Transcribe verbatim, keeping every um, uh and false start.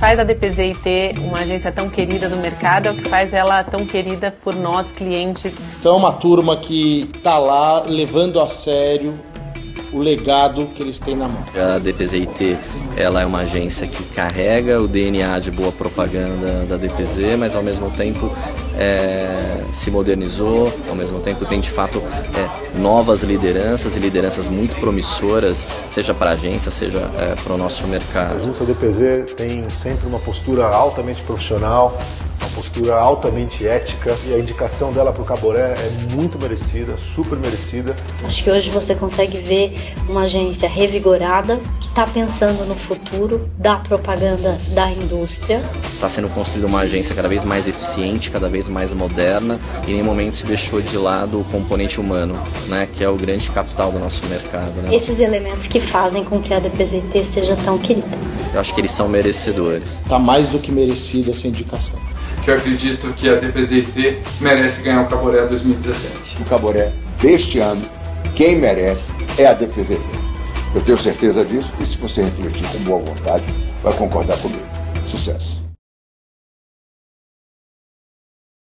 faz a D P Z I T uma agência tão querida no mercado, é o que faz ela tão querida por nós, clientes. Então é uma turma que está lá levando a sério o legado que eles têm na mão. A D P Z I T, ela é uma agência que carrega o D N A de boa propaganda da D P Z, mas ao mesmo tempo é, se modernizou, ao mesmo tempo tem de fato é, novas lideranças e lideranças muito promissoras, seja para a agência, seja é, para o nosso mercado. A agência D P Z tem sempre uma postura altamente profissional, uma postura altamente ética, e a indicação dela para o Caboré é muito merecida, super merecida. Acho que hoje você consegue ver uma agência revigorada, que está pensando no futuro da propaganda da indústria. Está sendo construída uma agência cada vez mais eficiente, cada vez mais moderna, e em nenhum momento se deixou de lado o componente humano, né, que é o grande capital do nosso mercado. Né? Esses elementos que fazem com que a D P Z I T seja tão querida. Eu acho que eles são merecedores. Está mais do que merecida essa indicação. Que eu acredito que a D P Z I T merece ganhar o Caboré dois mil e dezessete. O Caboré deste ano, quem merece é a D P Z I T. Eu tenho certeza disso, e se você refletir com boa vontade, vai concordar comigo. Sucesso!